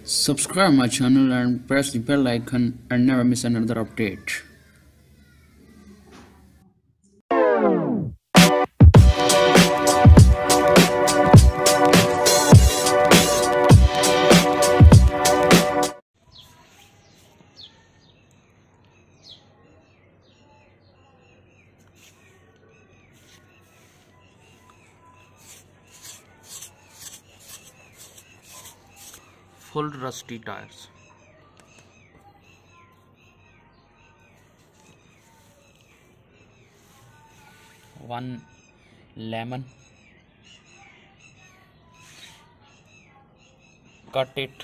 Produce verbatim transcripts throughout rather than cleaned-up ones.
Subscribe my channel and press the bell icon and never miss another update. Full rusty tires. One lemon. Cut it.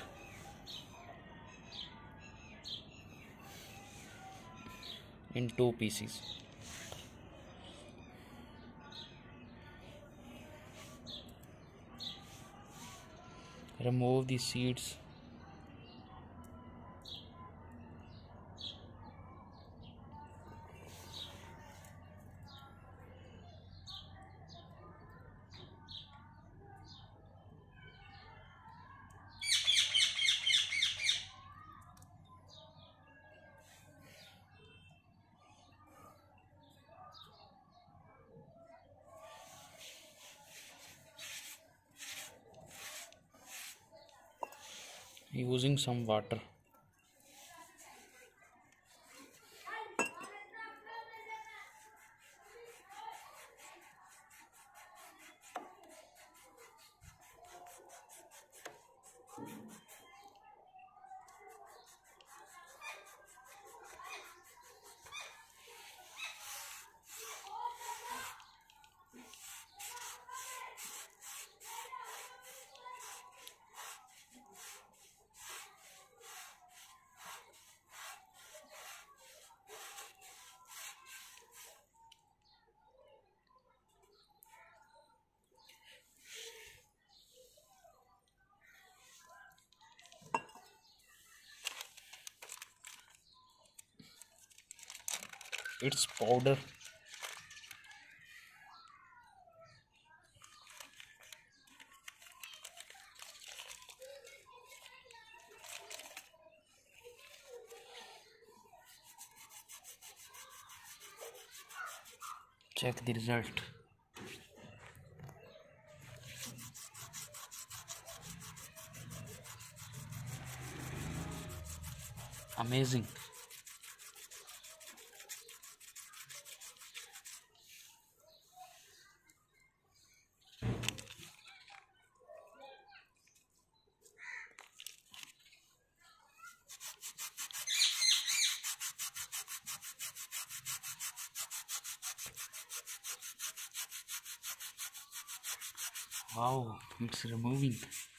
In two pieces. Remove the seeds. Using some water. It's powder. Check the result. Amazing. Wow, it's removing.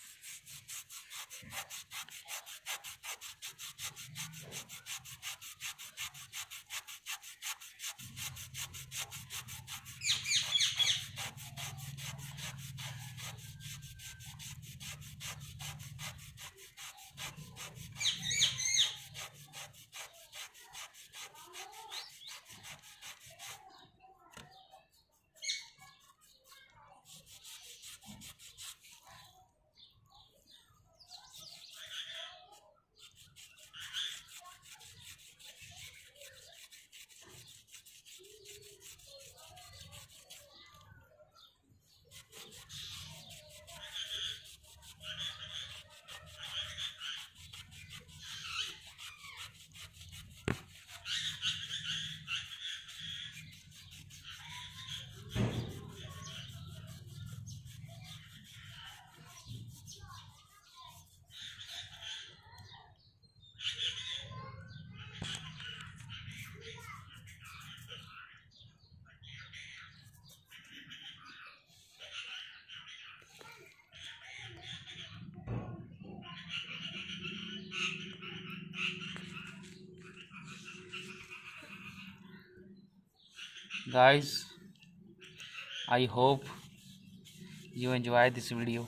Guys, I hope you enjoy this video.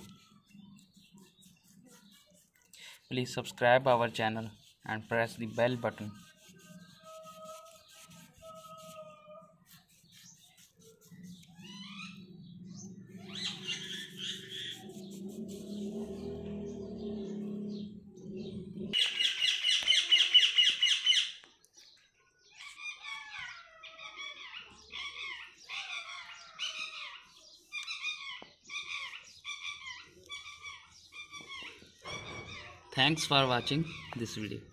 Please subscribe our channel and press the bell button. Thanks for watching this video.